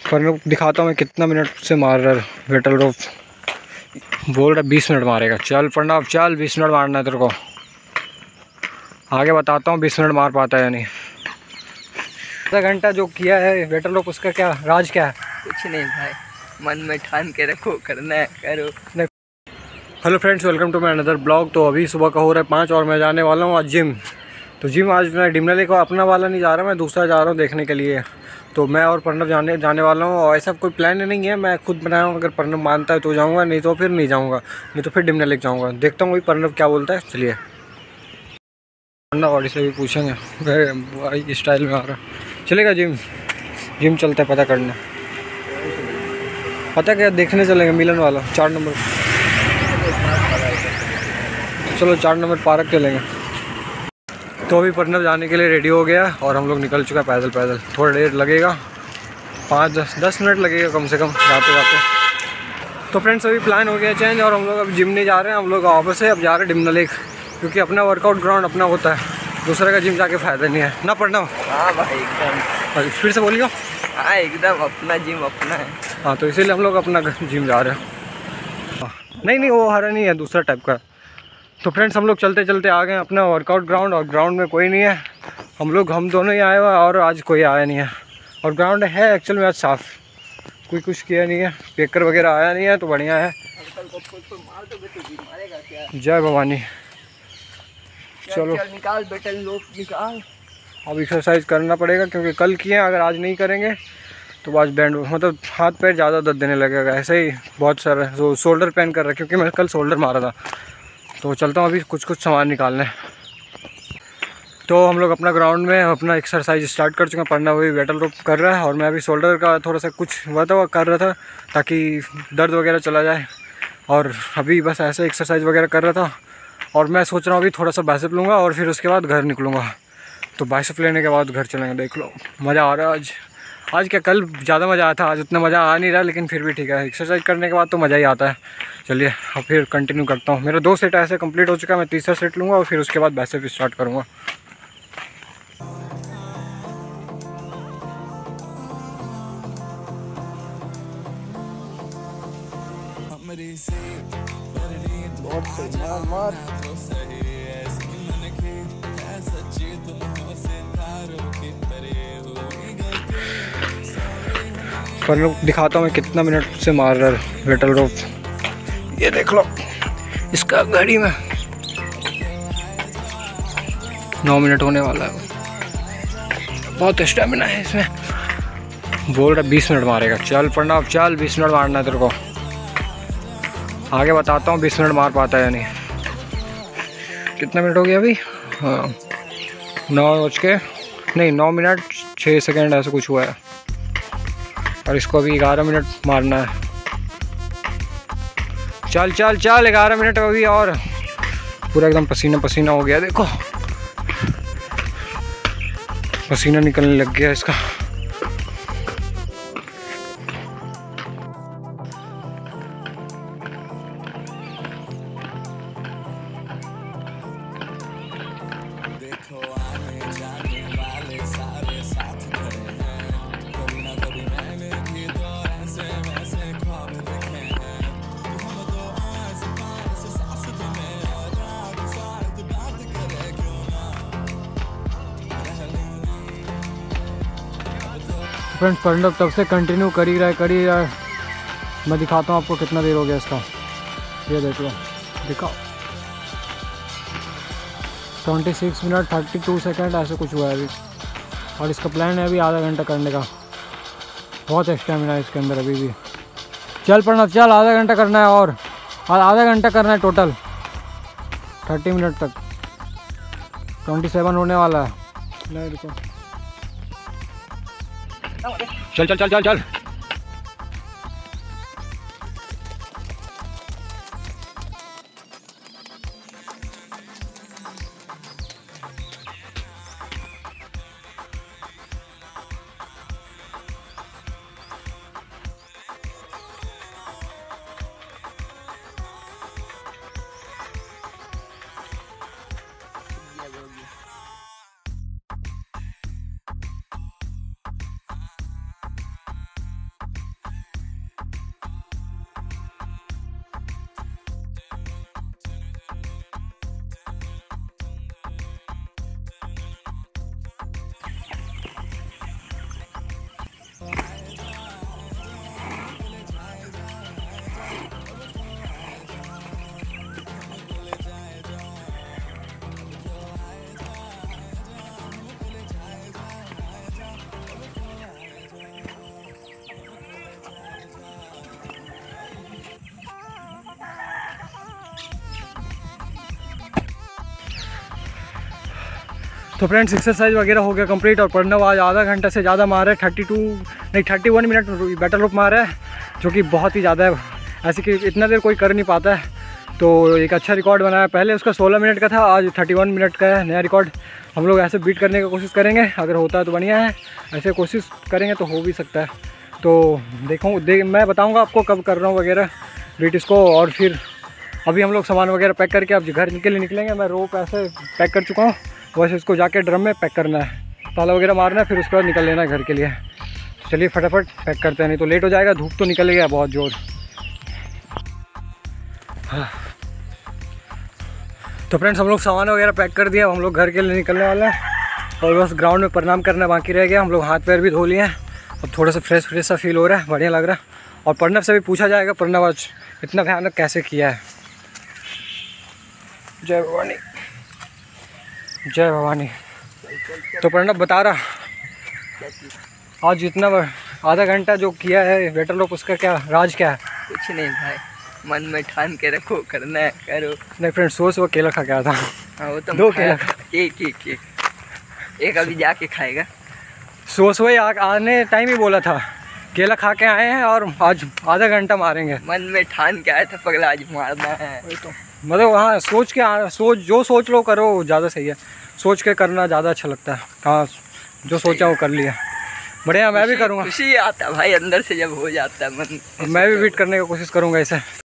पर दिखाता हूँ मैं कितना मिनट से मार रहा है वेटल रोप। बोल रहा 20 मिनट मारेगा। चल प्रणव चल, 20 मिनट मारना है तेरे को। आगे बताता हूँ 20 मिनट मार पाता है या नहीं। आधा घंटा जो किया है वेटल रोप, उसका क्या राज क्या है? कुछ नहीं भाई, मन में ठान के रखो, करना है करो। Hello friends, welcome to my another blog. तो अभी सुबह का हो रहा है 5 और मैं जाने वाला हूँ आज जिम। तो जिम आज मैं डिमना लेक अपना वाला नहीं जा रहा, मैं दूसरा जा रहा हूँ देखने के लिए। तो मैं और प्रणव जाने वाला हूँ और ऐसा कोई प्लान नहीं है, मैं खुद बनाया हूँ। अगर प्रणव मानता है तो जाऊँगा, नहीं तो फिर नहीं जाऊँगा, नहीं तो फिर डिमना लेक जाऊँगा। देखता हूँ वही प्रणव क्या बोलता है। चलिए प्रणव वाड़ी से भी पूछेंगे, भाई स्टाइल में आ रहा चलेगा जिम चलता है पता करने। पता क्या देखने चलेंगे मिलन वाला 4 नंबर। चलो 4 नंबर पार्क चलेंगे। तो अभी प्रणव जाने के लिए रेडी हो गया और हम लोग निकल चुका है पैदल। थोड़ा देर लगेगा, 5-10 मिनट लगेगा कम से कम जाते जाते। तो फ्रेंड्स अभी प्लान हो गया चेंज और हम लोग अब जिम नहीं जा रहे हैं, हम लोग वापस से अब जा रहे हैं डिमना लेक, क्योंकि अपना वर्कआउट ग्राउंड अपना होता है, दूसरे का जिम जाके फ़ायदा नहीं है ना प्रणव। हाँ भाई एकदम, फिर से बोलियो। हाँ एकदम, अपना जिम अपना है। हाँ तो इसीलिए हम लोग अपना जिम जा रहे हैं। नहीं वो हरा नहीं है, दूसरा टाइप का। तो फ्रेंड्स हम लोग चलते चलते आ गए अपना वर्कआउट ग्राउंड, और ग्राउंड में कोई नहीं है। हम दोनों ही आए हुए और आज कोई आया नहीं है। और ग्राउंड है एक्चुअल में आज साफ़, कोई कुछ किया नहीं है, पेकर वगैरह आया नहीं है, तो बढ़िया है। जय भवानी। चलो निकाल बेटा, लोग निकाल। अब एक्सरसाइज करना पड़ेगा, क्योंकि कल किए, अगर आज नहीं करेंगे तो आज बैंड मतलब हाथ पैर ज़्यादा दर्द देने लगेगा। ऐसे ही बहुत सारा जो शोल्डर पेन कर रहा है, क्योंकि मैं कल शोल्डर मारा था। तो चलता हूँ अभी कुछ सामान निकालने। तो हम लोग अपना ग्राउंड में अपना एक्सरसाइज स्टार्ट कर चुके हैं। पढ़ना हुई वेटल रोप कर रहा है और मैं अभी शोल्डर का थोड़ा सा कुछ हुआ था वो कर रहा था, ताकि दर्द वगैरह चला जाए। और अभी बस ऐसे एक्सरसाइज वगैरह कर रहा था। और मैं सोच रहा हूँ अभी थोड़ा सा बाइसेप लूँगा और फिर उसके बाद घर निकलूँगा। तो बाइसेप लेने के बाद घर चलेंगे। देख लो मज़ा आ रहा है आज क्या, कल ज़्यादा मज़ा आया था, आज उतना मज़ा आ नहीं रहा, लेकिन फिर भी ठीक है। एक्सरसाइज करने के बाद तो मज़ा ही आता है। चलिए अब फिर कंटिन्यू करता हूँ। मेरा 2 सेट ऐसे कंप्लीट हो चुका है, मैं तीसरा सेट लूँगा और फिर उसके बाद बाइसेप स्टार्ट करूँगा। पर दिखाता हूँ मैं कितना मिनट से मार रहा है वेटल रोप। ये देख लो इसका घड़ी में 9 मिनट होने वाला है। बहुत स्टेमिना है इसमें। बोल रहा 20 मिनट मारेगा। चल प्रणव चल, 20 मिनट मारना है तेरे को। आगे बताता हूँ 20 मिनट मार पाता है या नहीं। कितना मिनट हो गया अभी? हाँ 9 मिनट 6 सेकेंड ऐसा कुछ हुआ है। और इसको अभी 11 मिनट मारना है। चल 11 मिनट अभी और। पूरा एकदम पसीना हो गया, देखो पसीना निकलने लग गया इसका। फ्रेंड्स प्रणव तब से कंटिन्यू कर ही रहा है। मैं दिखाता हूँ आपको कितना देर हो गया इसका। ये देख लो, दिखाओ 26 मिनट 32 सेकेंड ऐसे कुछ हुआ है अभी। और इसका प्लान है अभी आधा घंटा करने का। बहुत स्टेमिना है इसके अंदर अभी भी। चल प्रणव चल, आधा घंटा करना है और आधा घंटा करना है टोटल, 30 मिनट तक। 27 होने वाला है। नहीं रुको, चल। तो फ्रेंड्स एक्सरसाइज वगैरह हो गया कंप्लीट और प्रणव आज आधा घंटा से ज़्यादा मार है, 31 मिनट बैटल रोप मार है, जो कि बहुत ही ज़्यादा है। ऐसे कि इतना देर कोई कर नहीं पाता है, तो एक अच्छा रिकॉर्ड बनाया। पहले उसका 16 मिनट का था, आज 31 मिनट का है नया रिकॉर्ड। हम लोग ऐसे बीट करने की कोशिश करेंगे, अगर होता है तो बढ़िया है, ऐसे कोशिश करेंगे तो हो भी सकता है। तो मैं बताऊँगा आपको कब कर रहा हूँ वगैरह बीट इसको। और फिर अभी हम लोग सामान वगैरह पैक करके अब घर के लिए निकलेंगे। मैं रोप ऐसे पैक कर चुका हूँ, बस इसको जाके ड्रम में पैक करना है, ताला वगैरह मारना है, फिर उसके बाद निकल लेना है घर के लिए। चलिए फटाफट पैक करते हैं, नहीं तो लेट हो जाएगा, धूप तो निकल गया बहुत जोर। हाँ। तो फ्रेंड्स हम लोग सामान वगैरह पैक कर दिया, हम लोग घर के लिए निकलने वाले हैं और बस ग्राउंड में प्रणाम करना बाकी रह गया। हम लोग हाथ पैर भी धो लिए हैं, अब थोड़ा सा फ्रेश सा फील हो रहा है, बढ़िया लग रहा है। और प्रणव से भी पूछा जाएगा प्रणव आज इतना भयानक कैसे किया है। जय भवानी, जय भवानी। तो प्रणव बता रहा आज जितना आधा घंटा जो किया है बैटल रोप, उसका क्या राज क्या है? कुछ नहीं भाई, मन में ठान के रखो, करना है करो। नहीं फ्रेंड, सोच वो केला खा के आया था। हाँ वो तो 2 केला, एक अभी जाके खाएगा। सोच वही आने टाइम ही बोला था, केला खा के आए हैं और आज आधा घंटा मारेंगे। मन में ठान के आया था पगला आज मारना है। वही तो मतलब वहाँ सोच लो करो, ज़्यादा सही है। सोच के करना ज़्यादा अच्छा लगता है। हाँ, जो सोचा वो कर लिया, बढ़िया। मैं भी करूँगा, खुशी आता भाई अंदर से जब हो जाता है मन। मैं भी बीट करने की कोशिश करूँगा इसे।